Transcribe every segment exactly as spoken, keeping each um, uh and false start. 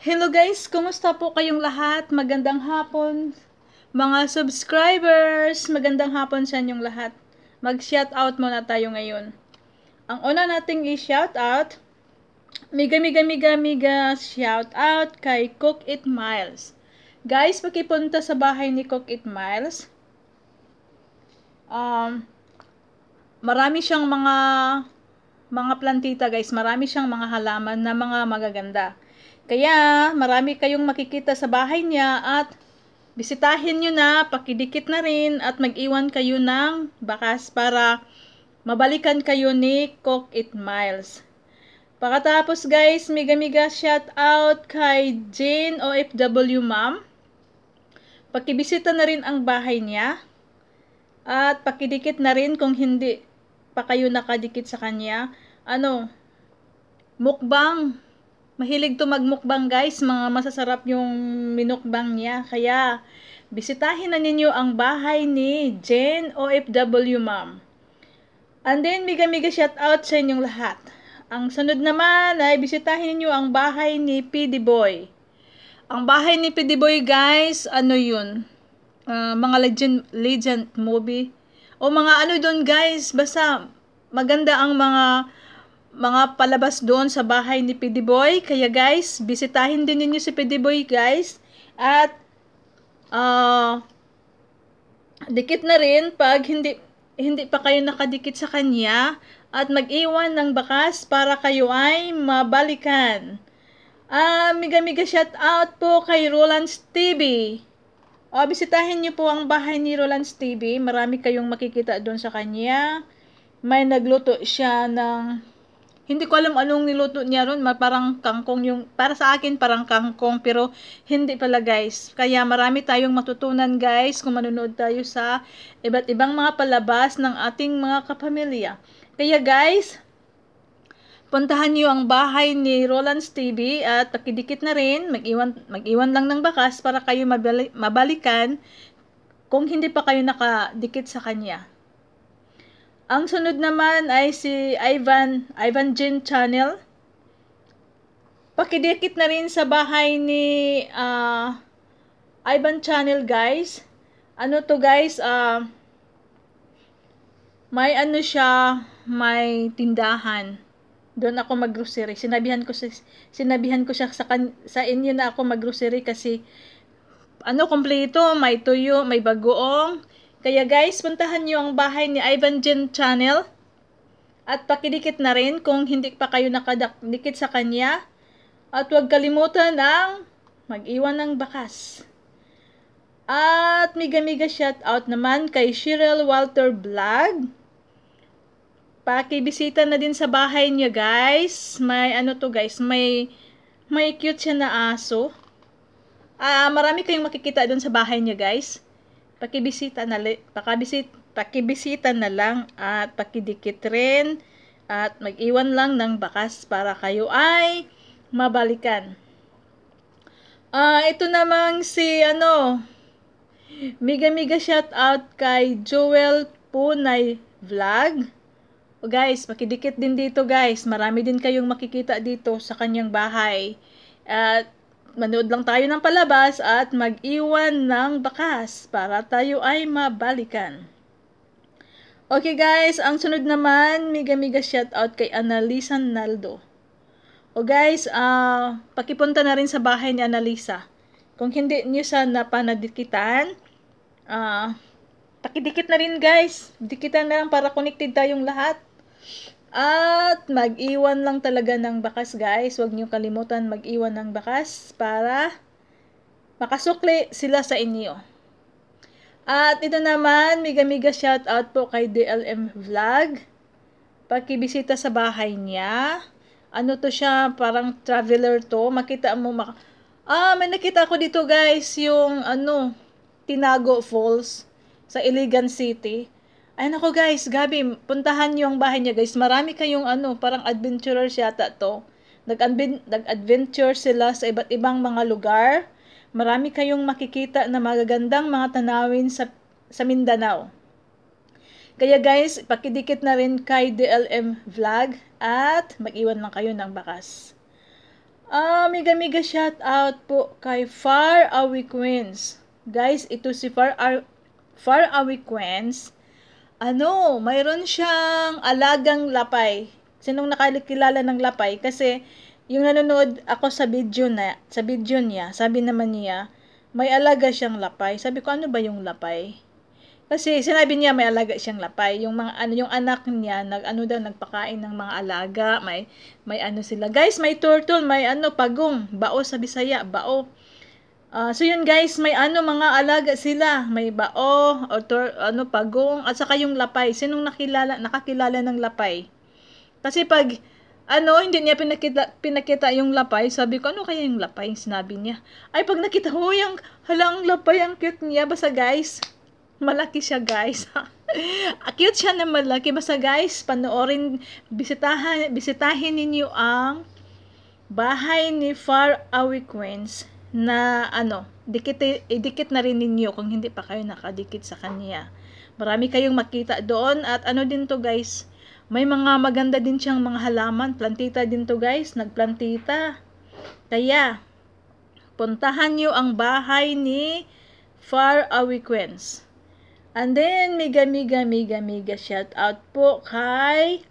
Hello guys, kumusta po kayong lahat? Magandang hapon. Mga subscribers, magandang hapon sa inyong lahat. Mag-shoutout muna tayo ngayon. Ang una nating i-shoutout, miga miga miga miga shoutout kay Cook It Miles. Guys, pakipunta sa bahay ni Cook It Miles. Um, marami siyang mga mga plantita guys, marami siyang mga halaman na mga magaganda. Kaya, marami kayong makikita sa bahay niya at bisitahin nyo na, pakidikit na rin at mag-iwan kayo ng bakas para mabalikan kayo ni Cook It Miles. Pagkatapos guys, mega mega shout out kay Jane O F W Ma'am. Pakibisita na rin ang bahay niya at pakidikit na rin kung hindi pa kayo nakadikit sa kanya. Ano, mukbang. Mahilig to magmukbang guys, mga masasarap yung minukbang niya. Kaya, bisitahin na ninyo ang bahay ni Jane O F W Ma'am. And then, mega mega shout out sa inyong lahat. Ang sunod naman ay bisitahin niyo ang bahay ni P D Boy. Ang bahay ni P D Boy guys, ano yun? Uh, mga legend, legend movie. O mga ano doon guys, basta maganda ang mga mga palabas doon sa bahay ni P D Boy. Kaya guys, bisitahin din ninyo si P D Boy guys. At uh, dikit na rin pag hindi hindi pa kayo nakadikit sa kanya at mag-iwan ng bakas para kayo ay mabalikan. Ah, uh, mega mega shout out po kay Roland's T V. O, bisitahin niyo po ang bahay ni Roland's T V. Marami kayong makikita doon sa kanya. May nagluto siya ng hindi ko alam anong niluto niya ron, parang kangkong yung, para sa akin parang kangkong, pero hindi pala guys. Kaya marami tayong matutunan guys kung manonood tayo sa iba't ibang mga palabas ng ating mga kapamilya. Kaya guys, puntahan niyo ang bahay ni Roland's T V at pakidikit na rin, mag-iwan, mag-iwan lang ng bakas para kayo mabali, mabalikan kung hindi pa kayo nakadikit sa kanya. Ang sunod naman ay si Ivan, Ivan Jean Channel. Pakidikit na rin sa bahay ni uh, Ivan Channel guys. Ano to guys, uh, may ano siya, may tindahan. Doon ako mag-grocery. Sinabihan ko si sinabihan ko siya sa kan, sa inyo na ako mag-grocery kasi ano kompleto, may tuyo, may bagoong. Kaya guys, puntahan nyo ang bahay ni Ivan Jean Channel at pakidikit na rin kung hindi pa kayo nakadikit sa kanya. At huwag kalimutan ang mag-iwan ng bakas. At mega mega shout out naman kay Cheryl Walter Vlog. Pakibisita na din sa bahay niya guys. May ano to guys, may may cute siya na aso. Ah, marami kayong makikita doon sa bahay niya guys. Pakibisita na, pakibisit, pakibisita na lang at pakidikit rin at mag-iwan lang ng bakas para kayo ay mabalikan. Ah, uh, ito namang si ano, mega mega shout out kay Joel Punay Vlog. O guys, pakidikit din dito guys. Marami din kayong makikita dito sa kanyang bahay. At manood lang tayo ng palabas at mag-iwan ng bakas para tayo ay mabalikan. Okay guys, ang sunod naman, mega mega shout out kay Annalisa Naldo. O guys, uh, pakipunta na rin sa bahay ni Annalisa. Kung hindi niyo siya napanadikitan, uh, pakidikit na rin guys. Dikitan na lang para connected tayong lahat. At mag-iwan lang talaga ng bakas guys. Huwag niyo kalimutan mag-iwan ng bakas para makasukli sila sa inyo. At ito naman, mega mega shout out po kay D L M Vlog. Pakibisita sa bahay niya. Ano to siya, parang traveler to. Makita mo, mak ah, may nakita ko dito guys, yung ano, Tinago Falls sa Iligan City. Ay nako guys, Gabi, puntahan niyo ang bahay niya guys. Marami kayong ano, parang adventurers yata to. Nag-adventure sila sa iba't ibang mga lugar. Marami kayong makikita na magagandang mga tanawin sa, sa Mindanao. Kaya guys, pakidikit na rin kay D L M Vlog at mag-iwan lang kayo ng bakas. Ah, mega mega shout out po kay Far Away Queens. Guys, ito si Far, Ar- Far Away Queens. Ano, mayroon siyang alagang lapay. Sinong nakakilala ng lapay? Kasi yung nanonood ako sa video na, sa video niya, sabi naman niya, may alaga siyang lapay. Sabi ko, ano ba yung lapay? Kasi sinabi niya may alaga siyang lapay. Yung mga ano yung anak niya nag ano daw nagpakain ng mga alaga, may may ano sila. Guys, may turtle, may ano pagong, bao sa Bisaya, bao. Ah, so yun guys, may ano mga alaga sila, may bao o tur, ano pagong at saka yung lapay. Sinong nakilala nakakilala ng lapay? Kasi pag ano, hindi niya pinakita, pinakita yung lapay. Sabi ko, ano kaya yung lapay? Sinabi niya. Ay, pag nakita ko yung halang lapay, ang cute niya. Basta guys, malaki siya guys. Cute siya na malaki. Basta guys, panoorin, bisitahan, bisitahin ninyo ang bahay ni Far Away Queens na ano, dikit, idikit na rin ninyo kung hindi pa kayo nakadikit sa kanya. Marami kayong makita doon at ano din to guys, may mga maganda din siyang mga halaman. Plantita din to guys, nagplantita. Kaya, puntahan nyo ang bahay ni Far Away Queens. And then, mega, mega, mega, mega shout out po kay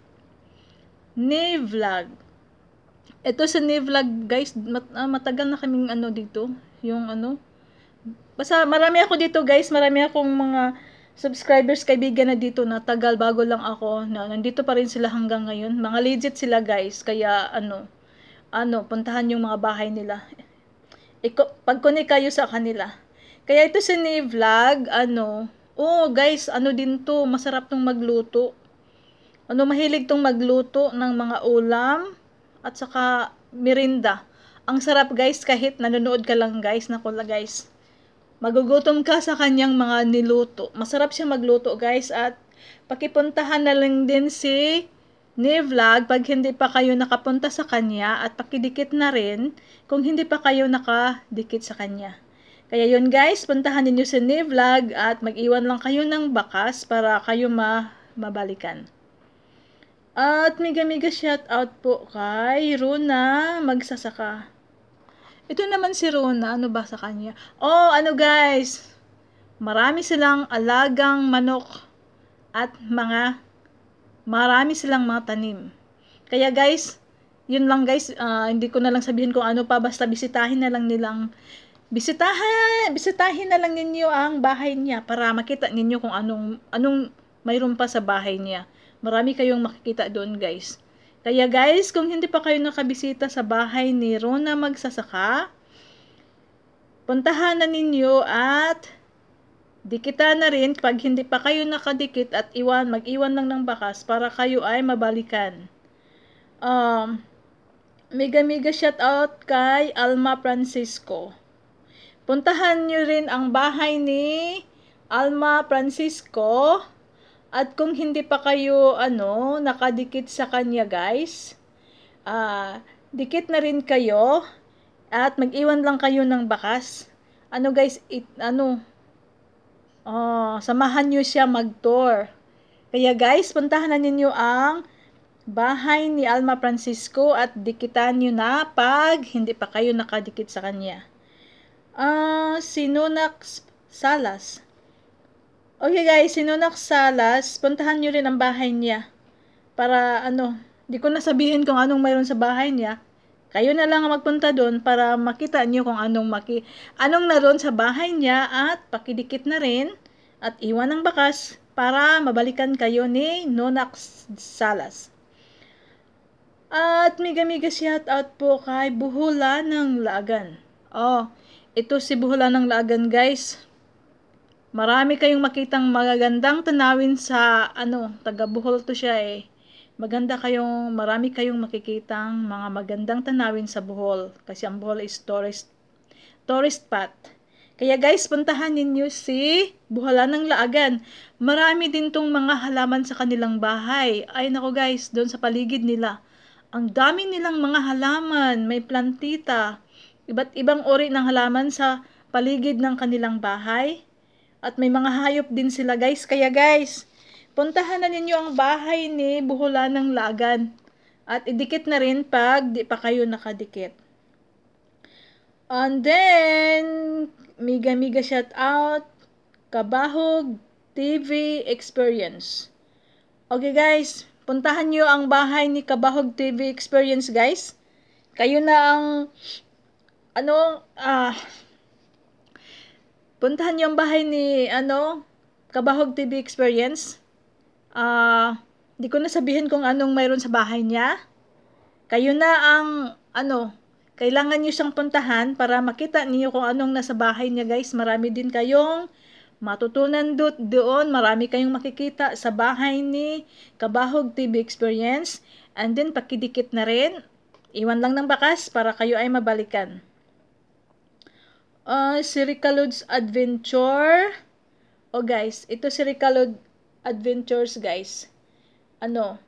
Nivlog. Ito sa Nivlog, guys, mat, uh, matagal na kaming ano dito, yung ano. Basta marami ako dito, guys, marami akong mga subscribers, kaibigan na dito na tagal bago lang ako. Na, nandito pa rin sila hanggang ngayon. Mga legit sila, guys, kaya ano, ano, puntahan yung mga bahay nila. Iko, pag-connect kayo sa kanila. Kaya ito sa Nivlog, ano, oh guys, ano din to, masarap tong magluto. Ano, mahilig tong magluto ng mga ulam at saka merinda. Ang sarap guys, kahit nanonood ka lang guys, naku guys. Magugutom ka sa kanyang mga niluto. Masarap siya magluto guys at pakipuntahan na lang din si Nivlog pag hindi pa kayo nakapunta sa kanya at pakidikit na rin kung hindi pa kayo nakadikit sa kanya. Kaya yun guys, puntahan ninyo si Nivlog at mag-iwan lang kayo ng bakas para kayo ma mabalikan. At mega mega shout out po kay Runa Magsasaka. Ito naman si Runa, ano ba sa kanya? Oh, ano guys, marami silang alagang manok at mga marami silang mga tanim. Kaya guys, yun lang guys, uh, hindi ko na lang sabihin kung ano pa, basta bisitahin na lang nilang bisitahan, bisitahin na lang ninyo ang bahay niya para makita ninyo kung anong anong mayroon pa sa bahay niya. Marami kayong makikita doon guys. Kaya guys, kung hindi pa kayo nakabisita sa bahay ni Rona Magsasaka, puntahan na ninyo at dikitan na rin pag hindi pa kayo nakadikit at iwan, mag-iwan lang ng bakas para kayo ay mabalikan. Um, mega mega shout out kay Alma Francisco. Puntahan nyo rin ang bahay ni Alma Francisco. At kung hindi pa kayo ano, nakadikit sa kanya guys, uh, dikit na rin kayo at mag-iwan lang kayo ng bakas. Ano guys, it, ano, uh, samahan nyo siya mag-tour. Kaya guys, puntahan na ninyo ang bahay ni Alma Francisco at dikitan nyo na pag hindi pa kayo nakadikit sa kanya. Uh, Sinunax Salas. Okay guys, Sinunak Salas, puntahan nyo rin ang bahay niya. Para ano, di ko nasabihin kung anong mayroon sa bahay niya. Kayo na lang magpunta doon para makita nyo kung anong maki anong naroon sa bahay niya at pakidikit na rin at iwan ng bakas para mabalikan kayo ni Nonak Salas. At mega mega shout out po kay Buhula ng Laagan. Oh, ito si Buhula ng Laagan guys. Marami kayong makitang magagandang tanawin sa ano, taga Bohol to siya eh. Maganda kayong, marami kayong makikitang mga magandang tanawin sa Bohol kasi ang Bohol is tourist tourist spot. Kaya guys, puntahan ninyo si Buhala ng Laagan. Marami din tong mga halaman sa kanilang bahay. Ay nako guys, doon sa paligid nila. Ang dami nilang mga halaman, may plantita, iba't ibang uri ng halaman sa paligid ng kanilang bahay. At may mga hayop din sila guys. Kaya guys, puntahan na ninyo ang bahay ni Buhula ng Laagan. At idikit na rin pag di pa kayo nakadikit. And then, mega mega shout out, Kabahog T V Experience. Okay guys, puntahan nyo ang bahay ni Kabahog T V Experience guys. Kayo na ang, ano, ah, puntahan nyo ang bahay ni, ano, Kabahog T V Experience. Ah, di ko na sabihin kung anong mayroon sa bahay niya. Kayo na ang, ano, kailangan nyo siyang puntahan para makita niyo kung anong nasa bahay niya guys. Marami din kayong matutunan do doon. Marami kayong makikita sa bahay ni Kabahog T V Experience. And then, pakidikit na rin. Iwan lang ng bakas para kayo ay mabalikan. Uh, si Ricalod's Adventure. O oh guys, ito si Ricalod Adventures guys. Ano?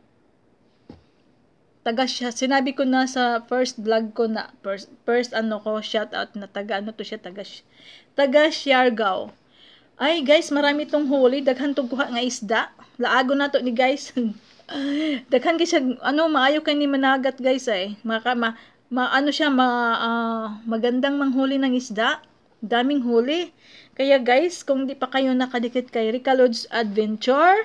Taga siya. Sinabi ko na sa first vlog ko na, first, first ano ko, shout out na taga, ano to siya, taga, taga Siargao. Ay guys, marami tong huli. Daghan tong kuha nga isda. Laago na to ni guys. Daghan kasi ano, maayo kay ni managat guys eh. Maka, ma, ma, ano siya, ma, uh, magandang manghuli ng isda. Daming huli. Kaya guys, kung di pa kayo nakadikit kay Ricalod's Adventure,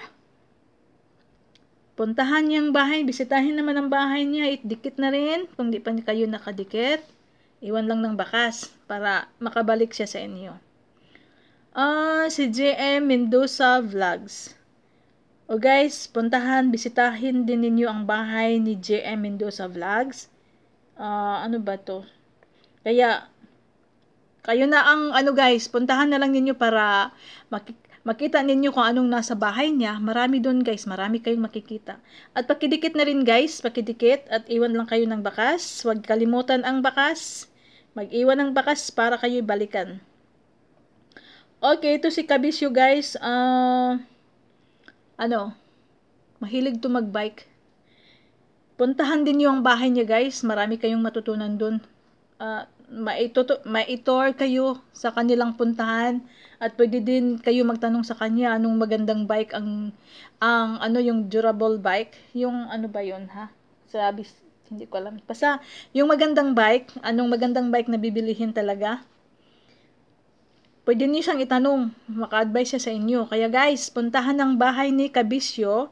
puntahan niyang bahay, bisitahin naman ang bahay niya, itdikit na rin. Kung di pa kayo nakadikit, iwan lang ng bakas para makabalik siya sa inyo. Ah, uh, si J M Mendoza Vlogs. O guys, puntahan, bisitahin din ninyo ang bahay ni J M Mendoza Vlogs. Ah, uh, ano ba to? Kaya, kayo na ang, ano guys, puntahan na lang ninyo para makik makita ninyo kung anong nasa bahay niya. Marami doon guys, marami kayong makikita. At pakidikit na rin guys, pakidikit at iwan lang kayo ng bakas. Huwag kalimutan ang bakas. Mag-iwan ng bakas para kayo balikan. Okay, ito si Kabisyo guys. Uh, ano, mahilig to magbike. Puntahan din nyo ang bahay niya guys. Marami kayong matutunan doon. Uh, maitor kayo sa kanilang puntahan at pwede din kayo magtanong sa kanya anong magandang bike ang ang ano yung durable bike, yung ano ba yun ha, sabi hindi ko alam, basta yung magandang bike, anong magandang bike na bibilihin talaga, pwede niyo siyang itanong, maka-advise siya sa inyo. Kaya guys, puntahan ang bahay ni Kabisyo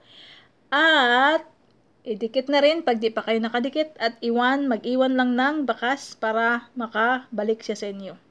at idikit na rin pag di pa kayo nakadikit at iwan, mag-iwan lang ng bakas para makabalik siya sa inyo.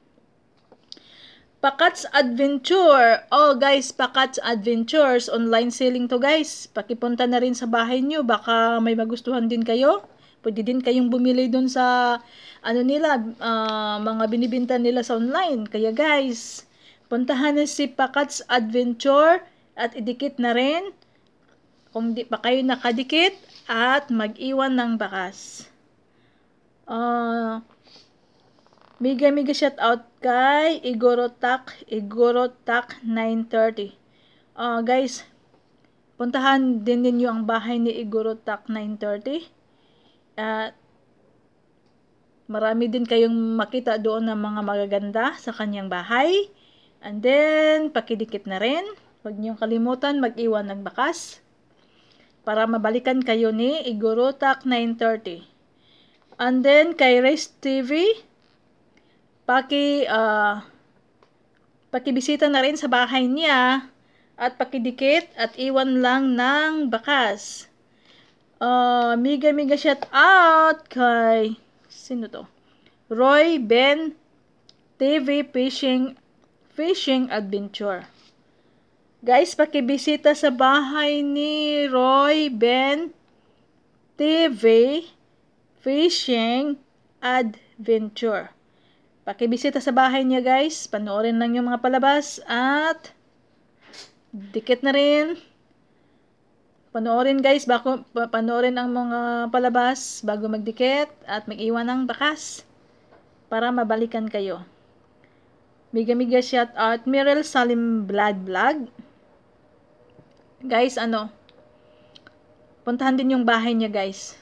Pakats Adventure. Oh guys, Pakats Adventures. Online selling to guys. Pakipunta na rin sa bahay nyo. Baka may magustuhan din kayo. Pwede din kayong bumili dun sa ano nila, uh, mga binibinta nila sa online. Kaya guys, puntahan na si Pakats Adventure at idikit na rin kung di pa kayo nakadikit at mag-iwan ng bakas. Uh, mega mega shout out kay Igorotak, Igorotak nine thirty. Uh, guys, puntahan din ninyo ang bahay ni Igorotak nine thirty. At uh, marami din kayong makita doon ng mga magaganda sa kanyang bahay. And then, pakidikit na rin. Huwag niyong kalimutan mag-iwan ng bakas para mabalikan kayo ni Igorotak nine thirty. And then, kay Race T V, paki, uh, pakibisita na rin sa bahay niya at pakidikit at iwan lang ng bakas. Uh, mega mega shout out kay, sino to? Roy Ben T V Fishing, Fishing Adventure. Guys, pakibisita sa bahay ni Roy Ben T V Fishing Adventure. Pakibisita sa bahay niya guys. Panoorin lang yung mga palabas at dikit na rin. Panoorin guys, bago panoorin ang mga palabas bago magdikit at mag-iwan ng bakas para mabalikan kayo. Mega mega shout out Mirel Salim Blood Vlog. Guys, ano, puntahan din yung bahay niya guys.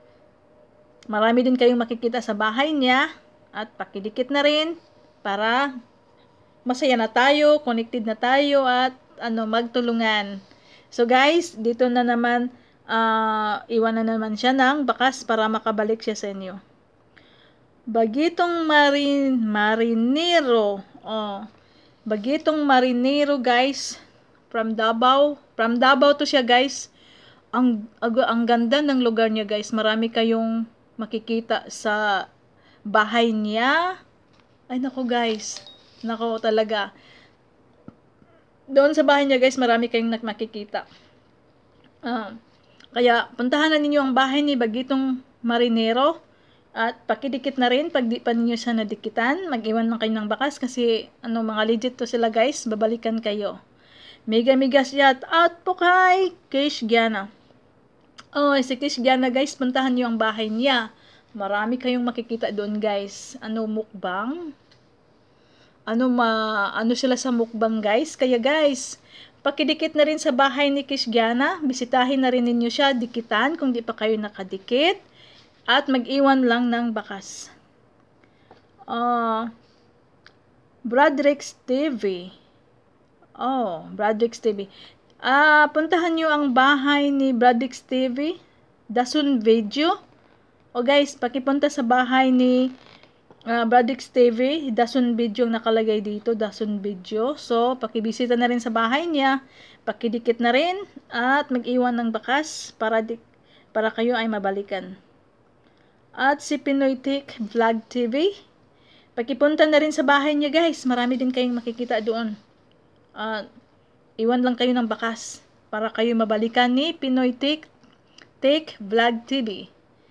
Marami din kayong makikita sa bahay niya at pakidikit na rin para masaya na tayo, connected na tayo at ano, magtulungan. So guys, dito na naman uh, iwan na naman siya ng bakas para makabalik siya sa inyo. Bagitong marin, marinero. Oh. Bagitong marinero, guys. From Davao. From Davao to siya, guys. Ang, ang, ang ganda ng lugar niya, guys. Marami kayong makikita sa bahay niya. Ay, nako, guys. Nako, talaga. Doon sa bahay niya, guys, marami kayong makikita. Uh, kaya, puntahan na ninyo ang bahay ni Bagitong Marinero. At pakidikit na rin pag di pa ninyo siya nadikitan. Mag-iwan lang kayo ng bakas kasi ano, mga legit to sila, guys. Babalikan kayo. Mega mega shout out po kay Kish Giana. Oh, si Kish Giana, guys, puntahan niyo ang bahay niya. Marami kayong makikita doon, guys. Ano, mukbang? Ano ma ano sila sa mukbang, guys? Kaya, guys, pakidikit na rin sa bahay ni Kish Giana. Bisitahin na rin ninyo siya, dikitan kung di pa kayo nakadikit. At mag-iwan lang ng bakas. Uh, Bradrick's T V. Oh, Bradrick's T V. Ah, uh, puntahan nyo ang bahay ni Bradrick's T V. Dasun Video. O, guys, pakipunta sa bahay ni uh, Bradrick's T V. Dasun Video ang nakalagay dito. Dasun Video. So, pakibisita na rin sa bahay niya. Pakidikit na rin. At mag-iwan ng bakas para, di para kayo ay mabalikan. At si Pinoy Tech Vlog T V. Pakipunta na rin sa bahay niya, guys. Marami din kayong makikita doon. Uh, iwan lang kayo ng bakas para kayo mabalikan ni Pinoy Tech, Tech Vlog T V.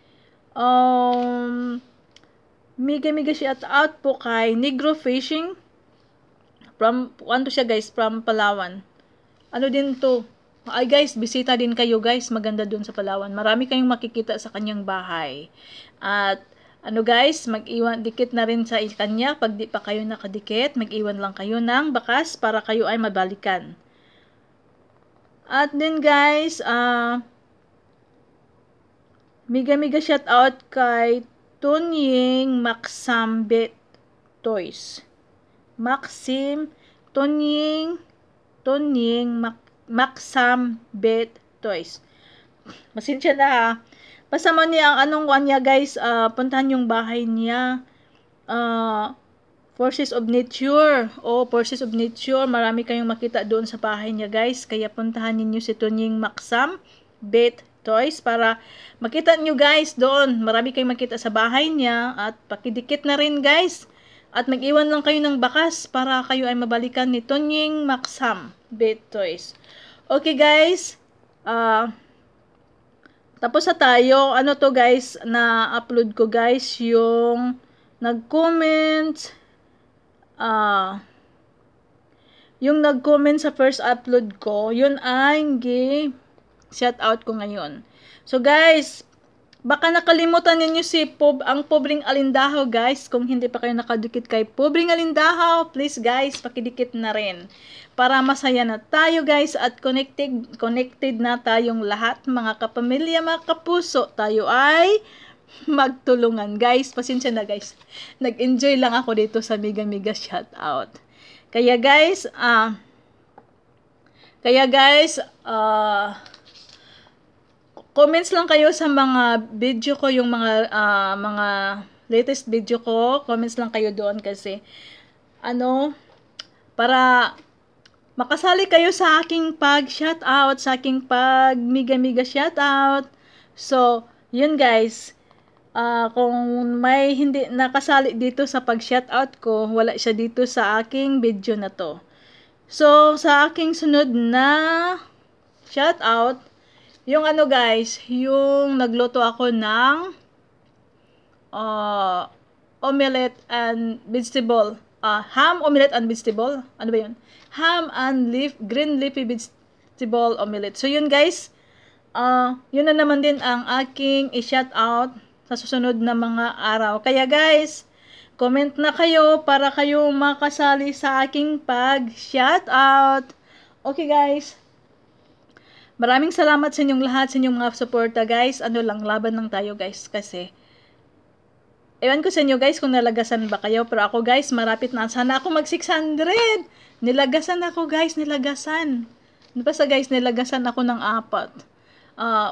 Um, mega mega shout out po kay Negro Fishing. From, ano siya, guys? From Palawan. Ano din to? Ay, guys, bisita din kayo, guys. Maganda dun sa Palawan. Marami kayong makikita sa kanyang bahay. At, ano, guys, mag-iwan, dikit na rin sa kanya. Pag di pa kayo nakadikit, mag-iwan lang kayo ng bakas para kayo ay mabalikan. At din, guys, ah, uh, mega mega shout out kay Tunying Maxambet Toys. Maxim Tunying Tunying Mac Maxam Bet Toys. Masensya na, ha. Pasama niya ang anong one niya, guys. Uh, puntahan yung bahay niya. Uh, Forces of Nature. O, oh, Forces of Nature. Marami kayong makita doon sa bahay niya, guys. Kaya puntahan ninyo si Tunying Maxam Bet Toys para makita nyo, guys, doon. Marami kayong makita sa bahay niya. At pakidikit na rin, guys. At mag-iwan lang kayo ng bakas para kayo ay mabalikan ni Tunying Maxam Bet Toys. Okay, guys. Uh, tapos na tayo. Ano to, guys, na-upload ko, guys, yung nag-comment. Uh, yung nag-comment sa first upload ko, yun ay gi-shout out ko ngayon. So, guys, baka nakalimutan ninyo si Pob, ang Pobring Alindahaw, guys. Kung hindi pa kayo nakadikit kay Pobring Alindahaw, please, guys, pakidikit na rin. Para masaya na tayo, guys, at connected, connected na tayong lahat, mga kapamilya, mga kapuso. Tayo ay magtulungan, guys. Pasensya na, guys. Nag-enjoy lang ako dito sa mega mega shout out. Kaya, guys, ah, uh, kaya, guys, ah, uh, comments lang kayo sa mga video ko, yung mga uh, mga latest video ko. Comments lang kayo doon kasi ano, para makasali kayo sa aking pag-shoutout, sa aking pag-miga-miga shoutout. So, yun, guys. Uh, kung may hindi nakasali dito sa pag-shoutout ko, wala siya dito sa aking video na to. So, sa aking sunod na shoutout, yung ano, guys, yung nagluto ako ng uh, omelette and vegetable. Uh, ham, omelette, and vegetable. Ano ba yun? Ham and leaf, green leafy vegetable omelette. So, yun, guys. Uh, yun na naman din ang aking i-shout out sa susunod na mga araw. Kaya, guys, comment na kayo para kayo makasali sa aking pag-shout out. Okay, guys. Maraming salamat sa inyong lahat, sa inyong mga suporta, guys. Ano lang, laban lang tayo, guys. Kasi, ewan ko sa inyo, guys, kung nalagasan ba kayo. Pero ako, guys, marapit na. Sana ako mag six hundred. Nilagasan ako, guys. Nilagasan. Basta, guys, nilagasan ako ng apat. Uh,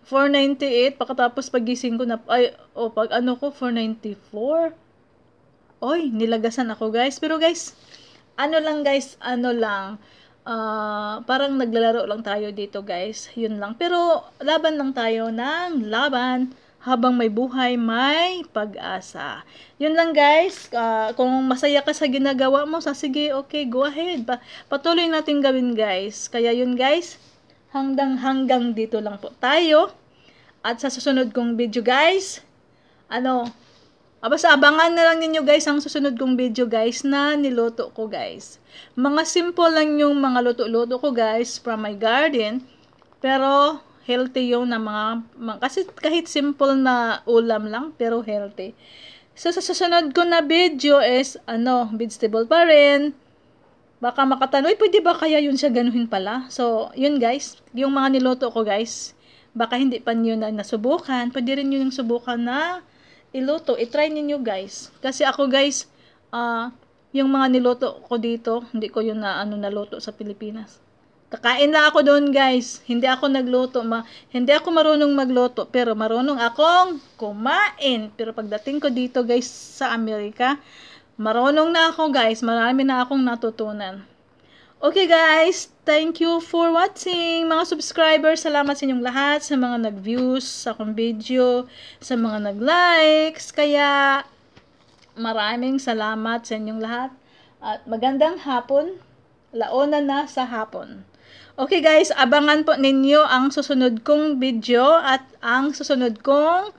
four ninety-eight, pagkatapos pagising ko na, ay, o, oh, pag ano ko, four ninety-four. Oy, nilagasan ako guys. Pero guys, ano lang guys, ano lang, uh, parang naglalaro lang tayo dito guys. Yun lang. Pero, laban lang tayo ng laban. Habang may buhay, may pag-asa. Yun lang guys. Uh, kung masaya ka sa ginagawa mo, sa sige, okay, go ahead. Pa patuloy natin gawin guys. Kaya yun guys, hanggang hanggang dito lang po tayo. At sa susunod kong video guys, ano, basta abangan na lang ninyo guys ang susunod kong video guys na niluto ko guys. Mga simple lang yung mga luto-luto ko guys from my garden. Pero, healthy yung na mga, mga, kasi kahit simple na ulam lang, pero healthy. So, sa susunod ko na video is, ano, vegetable pa rin. Baka makatanong, pwede ba kaya yun siya ganuhin pala? So, yun guys, yung mga niluto ko guys, baka hindi pa nyo na nasubukan, pwede rin yun yung subukan na iluto. I-try ninyo guys. Kasi ako guys, uh, yung mga niluto ko dito, hindi ko yun na ano naluto sa Pilipinas. Kakain lang ako doon guys. Hindi ako nagluto. Ma hindi ako marunong magluto. Pero marunong akong kumain. Pero pagdating ko dito guys sa Amerika, marunong na ako guys. Marami na akong natutunan. Okay guys, thank you for watching. Mga subscribers, salamat sa inyong lahat. Sa mga nag-views sa akong video. Sa mga nag-likes. Kaya maraming salamat sa inyong lahat. At magandang hapon. Laona na sa hapon. Okay guys, abangan po ninyo ang susunod kong video at ang susunod kong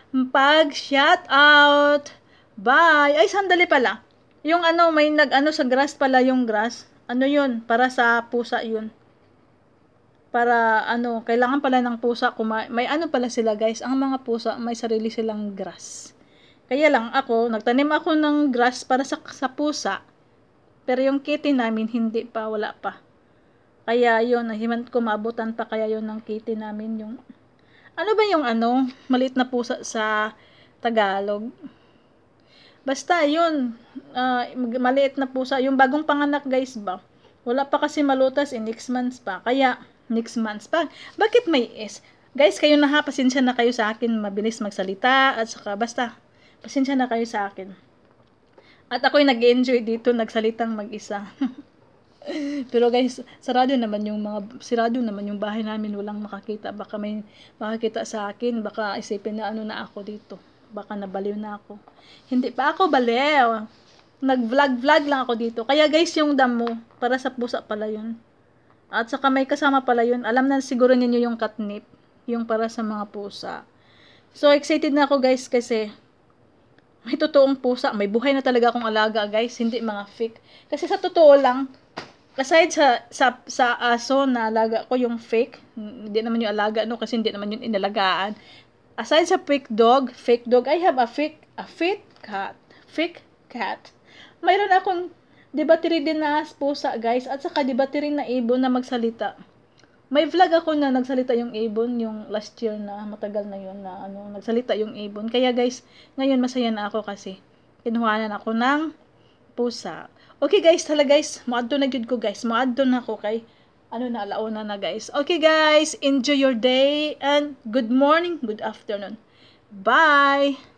pag-shoutout. Bye! Ay, sandali pala. Yung ano, may nag-ano sa grass pala yung grass. Ano yun? Para sa pusa yun. Para ano, kailangan pala ng pusa kumain. May ano pala sila guys, ang mga pusa may sarili silang grass. Kaya lang ako, nagtanim ako ng grass para sa, sa pusa. Pero yung kitty namin, hindi pa, wala pa. Kaya yun, nahiman ko maabutan pa kaya yun ng kitty namin. Yung, ano ba yung ano, maliit na pusa sa Tagalog? Basta yun, uh, maliit na pusa. Yung bagong panganak guys ba? Wala pa kasi malutas, in next months pa. Kaya, next months pa. Bakit may S? Guys, kayo na ha, pasensya na kayo sa akin. Mabilis magsalita at saka basta, pasensya na kayo sa akin. At ako'y nag-enjoy dito, nagsalitang mag-isa. Pero guys, sarado naman yung mga, sarado naman yung bahay namin, walang makakita. Baka may makakita sa akin, baka isipin na ano na ako dito. Baka nabaliw na ako. Hindi pa ako baliw. Nag-vlog-vlog lang ako dito. Kaya guys, yung damo, para sa pusa pala yun. At saka may kasama pala yun. Alam na siguro ninyo yung catnip, yung para sa mga pusa. So, excited na ako guys kasi may totoong pusa. May buhay na talaga akong alaga guys. Hindi mga fake. Kasi sa totoo lang, aside sa, sa, sa aso na alaga ko yung fake, hindi naman yung alaga no kasi hindi naman yung inalagaan. Aside sa fake dog, fake dog, I have a fake, a fake cat. Fake cat. Mayroon akong debattery din na pusa guys at saka debattery na ibon na magsalita. May vlog ako na nagsalita yung ibon, yung last year na matagal na yun na ano, nagsalita yung ibon. Kaya guys, ngayon masaya na ako kasi kinuhanan ako ng pusa. Okay guys, tala guys, maadto na gyud ko guys. Maadto na ako kay ano na alauna na guys. Okay guys, enjoy your day and good morning, good afternoon. Bye.